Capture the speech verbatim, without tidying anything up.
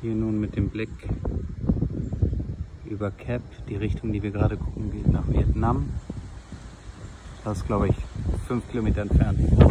hier nun mit dem Blick über Cap. Die Richtung, die wir gerade gucken, geht nach Vietnam. Das ist, glaube ich, fünf Kilometer entfernt.